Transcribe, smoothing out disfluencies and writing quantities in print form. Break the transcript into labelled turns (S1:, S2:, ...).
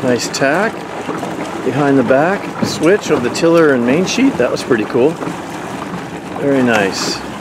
S1: Nice tack behind the back switch of the tiller and main sheet. That was pretty cool. Very nice.